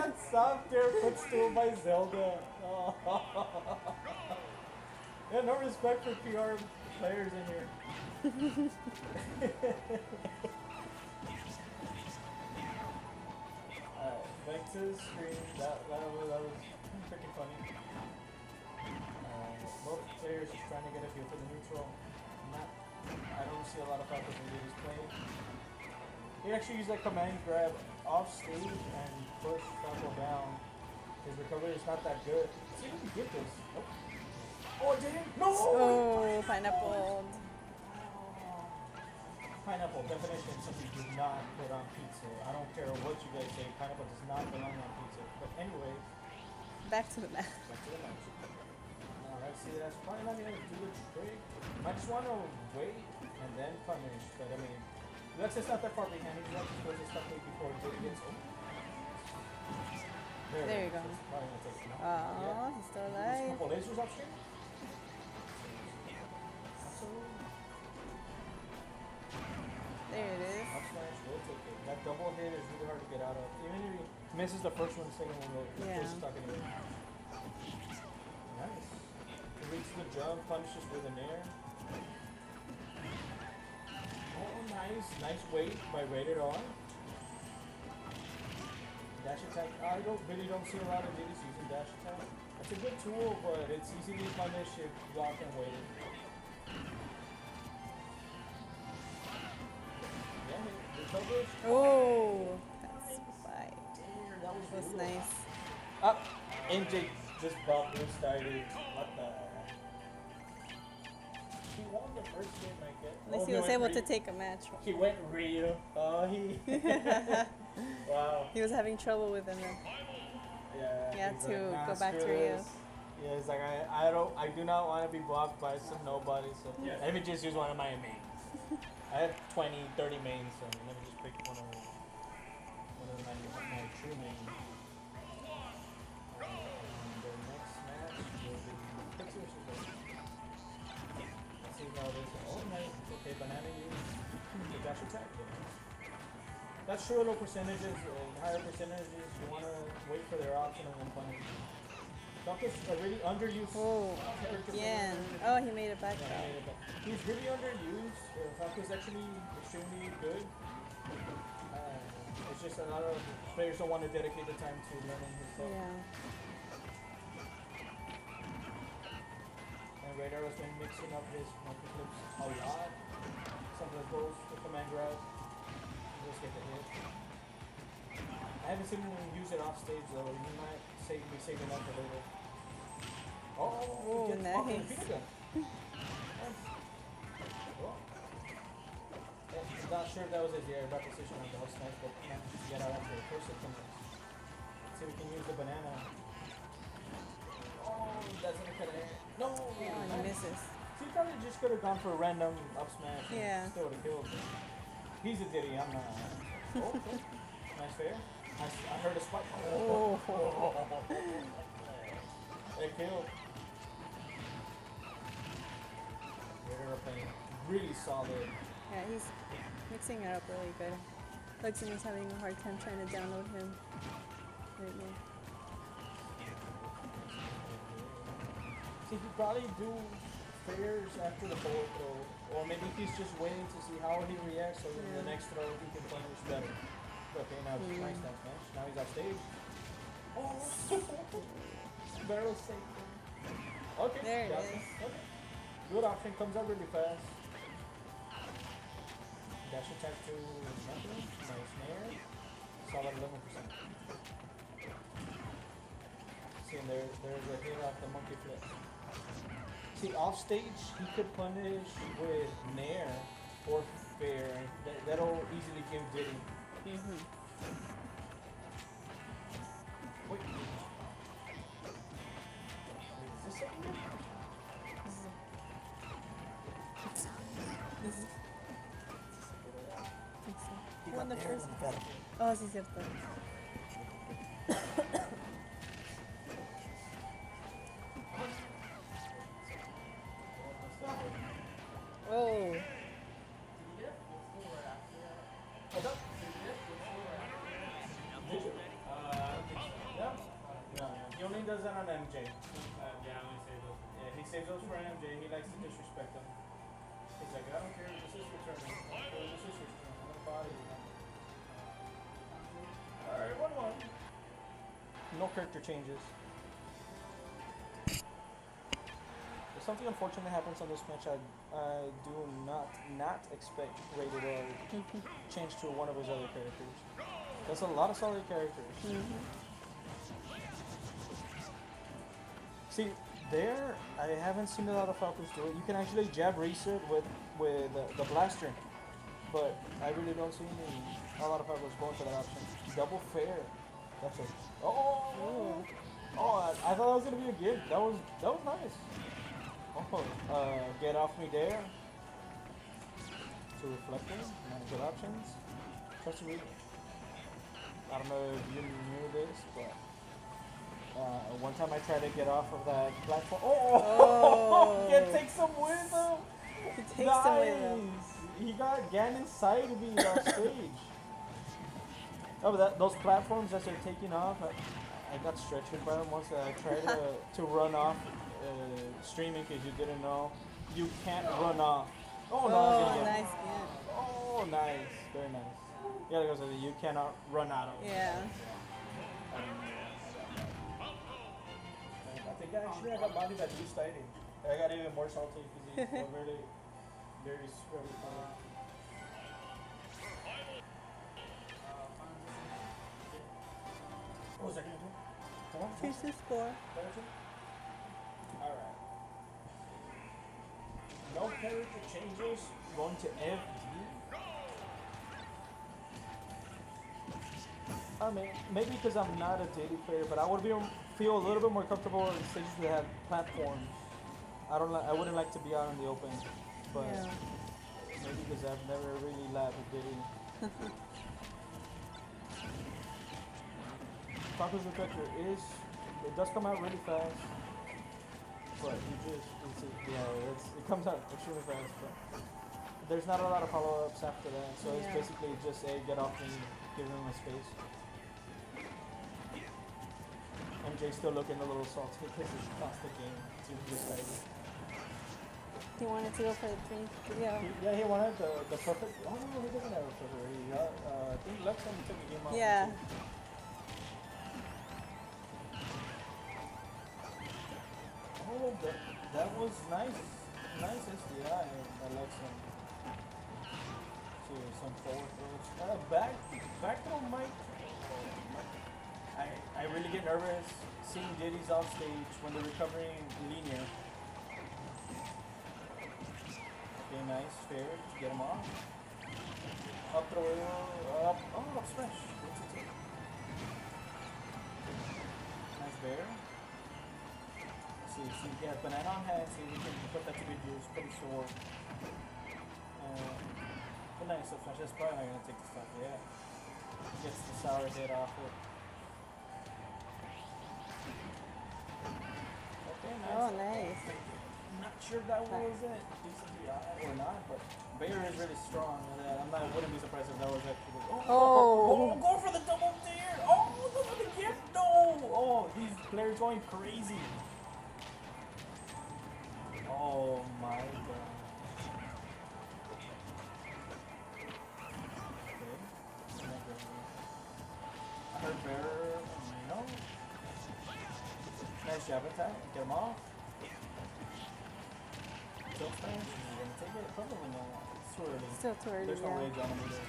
Soft air footstool by Zelda. Oh. Yeah, no respect for PR players in here. Alright, back to the screen. That was freaking funny. Both players just trying to get a feel for the neutral. Not, I don't see a lot of Falco's Invader's playing. He actually used that command grab off stage and push Falco down. His recovery is not that good. Let's see if we can get this. Nope. Oh, it didn't? No! Oh, pineapple. Pineapple, definition, something do not put on pizza. I don't care what you guys say, pineapple does not belong on pizza. But anyways, Back to the match. back to the match. Alright, see, that's probably not going to do it quick. I just want to wait and then punish, but I mean, Lexus not that far behind. He's not supposed to stop me before it gets over. There you go. Probably going to take him out. Oh, he's still There's a alive. couple lasers off screen. Absolutely. There it is. Up smash, we'll take it. That double hit is really hard to get out of. Even if he misses the first one, the second one will stuck in it. Nice. He reaches the jump, punishes with an air. Oh, nice. Nice weight by Rated R. Dash attack. I really don't see a lot of ladies using dash attack. It's a good tool, but it's easy to punish if you block and wait. Oh, that's fine. That was nice. Up, MJ just bought blue started. What the? He won the first game, I guess. At least he was able to take a match. He went real. Oh, he. Wow. He was having trouble with him. Yeah. He had he's to like, nah, go back screw to Rio. this. Yeah, it's like I do not want to be blocked by some nobody. So let me just use one of my mains. I have 20, 30 mains, so let me just pick one of my true mains. The next match will be Pixie vs. Let's see how this. Oh, nice. Okay, banana use the dash attack. That's true. Low percentages, higher percentages. You want to wait for their option and then punish. Falco's a really underused character. Yeah. Oh, he made it back. Yeah, he's really underused. Falco's actually extremely good. It's just a lot of players don't want to dedicate the time to learning his stuff. Yeah. And Radar has been mixing up his monkey flips a lot. Sometimes goes to command grab. Just get the hit. I haven't seen him use it off stage though. He might be saving up for later. Oh, nice. I'm not sure if that was his repetition on the house smash, but can't get out after the first attempt. Let's see if we can use the banana. Oh, that's gonna cut it. No! Oh, he misses. So he probably just could have gone for a random up smash. Yeah. Still would have killed. He's a Diddy, I'm not. Oh, okay. Nice fair. I heard a spike. Oh. That killed. They're playing really solid. Yeah, he's mixing it up really good. Looks like he's having a hard time trying to download him right now. See, he probably do fairs after the forward throw, or maybe he's just waiting to see how he reacts, so in the next throw he can punish better. Okay, now it's nice that match. Now he's off stage. Oh, barrel safe. Okay, there it is. Okay. Good option, comes up really fast. Dash attack to nothing. Nice snare. Solid 11%. See, and there's a hit off the monkey flip. See, off stage, he could punish with Nair or Fair. That'll easily give Diddy. Wait. Is this it? He won the first. Oh, sí, cierto. Oh. What's up? does that on MJ. Yeah, I only say those. Yeah, he saves those for MJ. He likes to disrespect them. He's like, I don't care. This is your turn. I don't care. This is your turn. I'm gonna bother you. All right, 1-1. No character changes. If something unfortunate happens on this match, I do not expect Ray to change to one of his other characters. That's a lot of solid characters. See, there I haven't seen a lot of Falcons do it. You can actually jab reset with the blaster, but I really don't see a lot of Falcons going for that option. Double fair. That's it. Oh, I thought that was gonna be a gift. That was nice. Oh, get off me there. To reflecting, good options. Trust me. I don't know if you knew this, but one time I tried to get off of that platform. Oh! It takes him with him. He takes him with him. He got Ganon's side beat off stage. Oh, but those platforms as they're taking off, I got stretched by them once. I tried to run off streaming because you didn't know. You can't run off. Oh, no, nice game. Oh, nice. Very nice. Yeah, because you cannot run out of it. Yeah. I think I got bodied at least 80. I got even more salty because he's very, very funny. What was I going to do? Come on. Choose the score. Alright. No character changes. Going to FD. I mean, maybe because I'm not a daily player, but I would feel a little bit more comfortable in stages that have platforms. I wouldn't like to be out in the open, but maybe because I've never really labbed with Diddy. Falcon's Reflector it does come out really fast, but it comes out extremely fast, but there's not a lot of follow-ups after that, so it's basically just get off and give him a space. MJ's still looking a little salty because he lost the game to this guy. He wanted to go for the 3. Yeah. He wanted the perfect. Oh no, he doesn't have a perfect. I think Lux only took the game off. Yeah. Oh, that was nice. Nice SDI. I like some forward throws. Back throw might. I really get nervous seeing Diddy's off stage when they're recovering linear. Okay, nice, fair, get him off. Up throw, up smash. Nice bear. See, he has banana on hand, so we can put that to good use, pretty sure. But nice up smash, that's probably not gonna take the stuff, yeah. Gets the sour hit off it. Oh, nice. I'm not sure that was it. Or not, but Bayer is really strong. I wouldn't be surprised if that was actually. Oh, go for the double dare! Oh, go for the gift! No! Oh, these players going crazy. Oh my god. Okay. I heard Bayer. No. Nice jab attack. Get him off. Still Spanish? Are you gonna take it? Probably not. It's too early. Still too early. There's no rage on him either.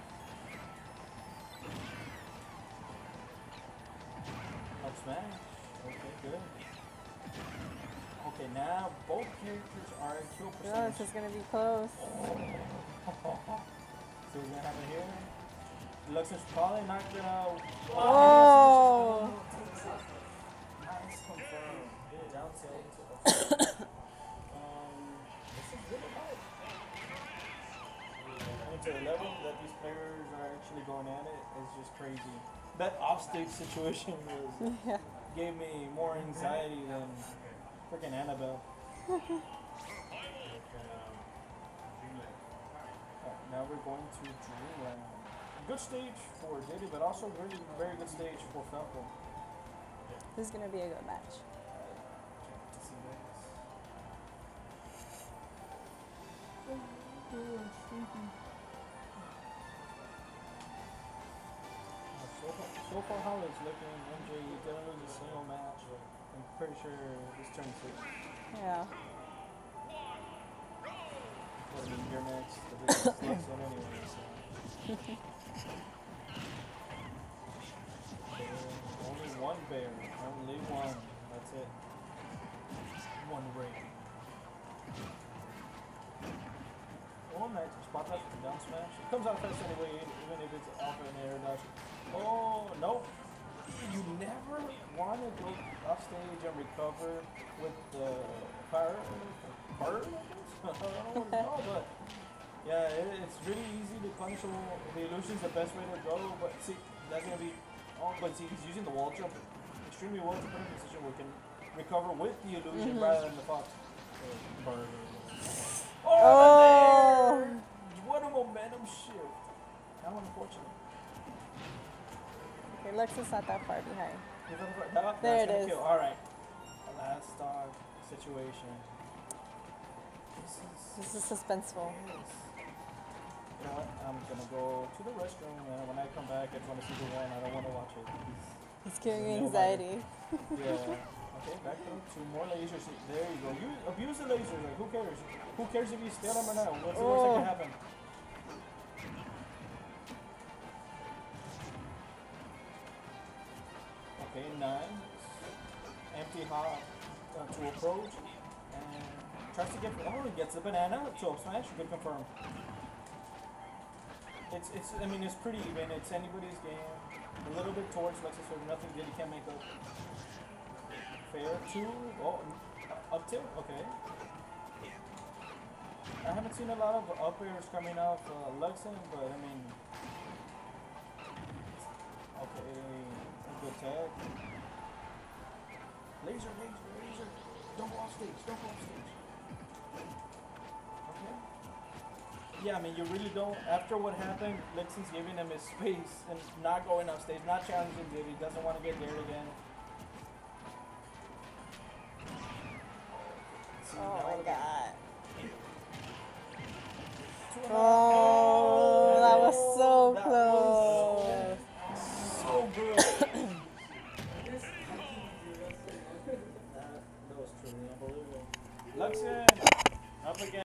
Up smash. Okay, good. Okay, now both characters are at kill percentage. Oh, this is gonna be close. See what's gonna happen here? Lux is probably not gonna. Oh! Nice confirm. Down tilt. This is really hard. To the level that these players are actually going at it is just crazy. That offstage situation gave me more anxiety than freaking Annabelle. Now we're going to Dreamland. Good stage for Diddy, but also really very good stage for Falco. This is gonna be a good match. Can't see this. So far, how it's looking, MJ didn't lose a single match. I'm pretty sure this turns it. Yeah. Well, I mean, your next, the biggest Luxon anyway. So. Only one bear, only one. That's it. One ring. Oh, nice spot that down smash. It comes out first anyway, even if it's off an air dash. Oh, no. You never want to go off stage and recover with the fire bird, I guess? I don't know what it's called, but yeah, it's really easy to punish the illusion's the best way to go, but see, that's going to be, but see, he's using the wall jump extremely well to put him in a position where he can recover with the illusion rather than the fox. Bird. Oh! What a momentum shift. How unfortunate. Okay, Lexus not that far behind. There it is. Alright. Last stock situation. This is suspenseful. You know what? I'm gonna go to the restroom and when I come back I just wanna see who won. I don't wanna watch it. It's giving me Nail anxiety. Yeah. Okay, back to 2 more lasers. There you go. Abuse the lasers. Like, who cares? Who cares if you steal them or not? What's the worst that can happen? Okay, 9. Empty hop to approach. And tries to get. Oh, he gets the banana to up smash. Good confirm. I mean, it's pretty even. It's anybody's game. A little bit towards Lexus, so nothing good. He can't make up. Fair 2. Oh, up tilt. Okay. I haven't seen a lot of up airs coming off Luxon, but I mean. Okay. A good tag. Laser. Don't go off stage. Okay. Yeah, I mean, you really don't. After what happened, Luxon's giving him his space and not going off stage, not challenging Diddy. He doesn't want to get dared again. Oh my god. Oh, that was so that close. was so good. That was truly unbelievable. Luxon, up again.